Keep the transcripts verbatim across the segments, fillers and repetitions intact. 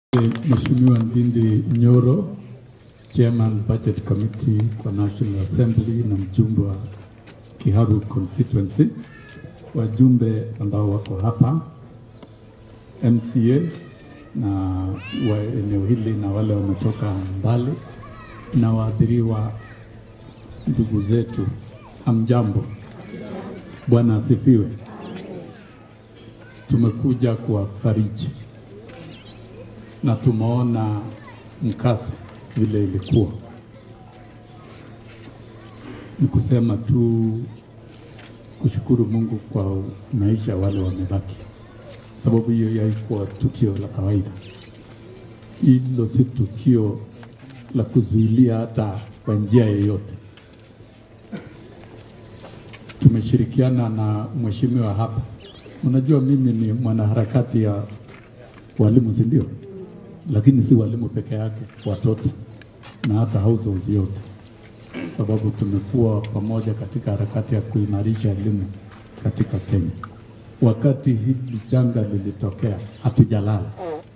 Mheshimiwa Ndindi Nyoro, Chairman Budget Committee kwa National Assembly na mjumbe wa Kiharu Constituency, wajumbe ambao wako hapa, M C A na wa eneo hili na wale wametoka mbali na waathiriwa ndugu zetu, hamjambo. Bwana asifiwe. Tumekuja kuwafariji na tumeona mkasa vile ilikuwa. Ni kusema tu kushukuru Mungu kwa maisha wale wamebaki, sababu hiyo haikuwa tukio la kawaida. Hilo si tukio la kuzuilia hata kwa njia yoyote. Tumeshirikiana na mheshimiwa hapa. Unajua mimi ni mwanaharakati ya walimu, si ndio? Lakini si walimu peke yake, watoto na hata households yote, sababu tumekuwa pamoja katika harakati ya kuimarisha elimu katika Kenya. Wakati hili janga lilitokea, hatujalala.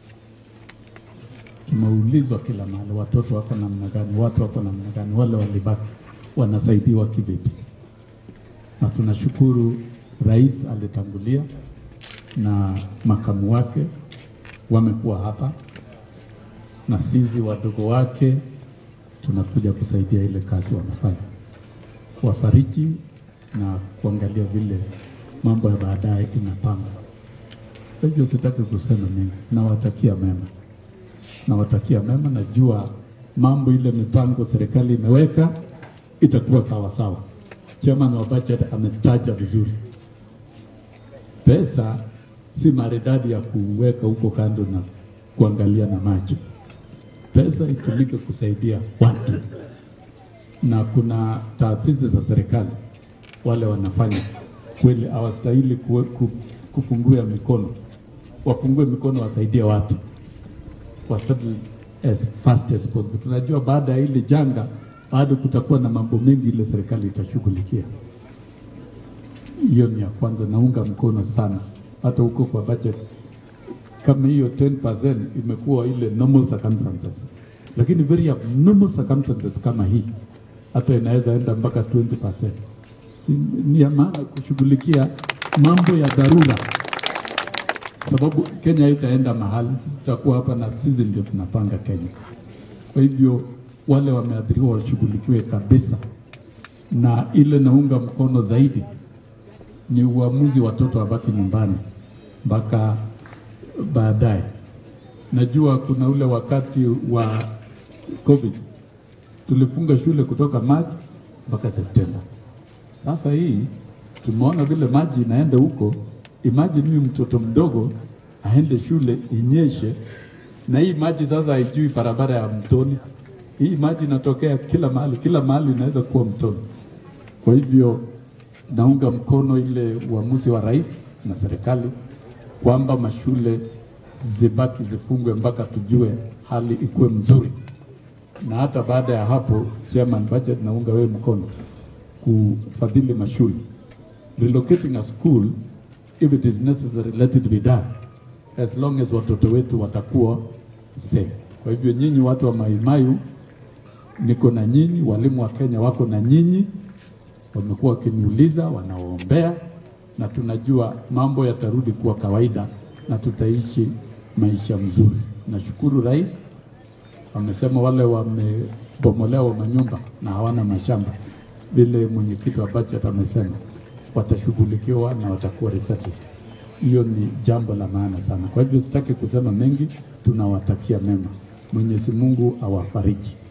Tumeulizwa kila mahali, watoto wako namna gani, watu wako namna gani, wale walibaki wanasaidiwa kivipi. Na tunashukuru Rais alitangulia na makamu wake wamekuwa hapa, na sisi wadogo wake tunakuja kusaidia ile kazi wanafanya, wafariji na kuangalia vile mambo ya baadaye inapanga. Kwa hivyo sitaki kusema mengi, nawatakia mema, nawatakia mema. Najua mambo ile mipango serikali imeweka itakuwa sawa sawa. Chairman wa budget ametaja vizuri, pesa si maridadi ya kuweka huko kando na kuangalia na macho. Pesa itumike kusaidia watu, na kuna taasisi za serikali wale wanafanya kweli hawastahili kufungua mikono. Wafungue mikono, wasaidie watu, wasettle as fast as possible. Tunajua baada ya hili janga bado kutakuwa na mambo mengi ile serikali itashughulikia. Hiyo ni ya kwanza, naunga mkono sana. Hata huko kwa budget kama hiyo ten percent imekuwa ile normal circumstances, lakini very abnormal circumstances kama hii hata inaweza enda mpaka twenty percent. Si, ni ya maana kushughulikia mambo ya dharura, sababu Kenya itaenda mahali, tutakuwa hapa na sisi ndio tunapanga Kenya. Kwa hivyo wale wameathiriwa washughulikiwe kabisa, na ile naunga mkono zaidi ni uamuzi watoto wabaki nyumbani mpaka baadaye. Najua kuna ule wakati wa COVID tulifunga shule kutoka Machi mpaka Septemba. Sasa hii tumeona vile maji inaenda huko. Imagine mimi mtoto mdogo aende shule inyeshe, na hii maji sasa haijui barabara ya mtoni. Hii maji inatokea kila mahali, kila mahali inaweza kuwa mtoni. Kwa hivyo naunga mkono ile uamuzi wa rais na serikali kwamba mashule zibaki zifungwe mpaka tujue hali ikuwe mzuri. Na hata baada ya hapo, Chairman Budget, naunga wewe mkono kufadhili mashule. Relocating a school, if it is necessary, let it be done, as long as watoto wetu watakuwa safe. Kwa hivyo nyinyi watu wa Mai Mahiu, niko na nyinyi, walimu wa Kenya wako na nyinyi, wamekuwa wakiniuliza, wanaoombea, na tunajua mambo yatarudi kuwa kawaida na tutaishi maisha mzuri. Nashukuru rais, wamesema wale wamebomolewa manyumba na hawana mashamba, vile mwenyekiti wa budget amesema watashughulikiwa na watakuwa resettled. Hiyo ni jambo la maana sana. Kwa hivyo sitaki kusema mengi, tunawatakia mema. Mwenyezi Mungu awafariji.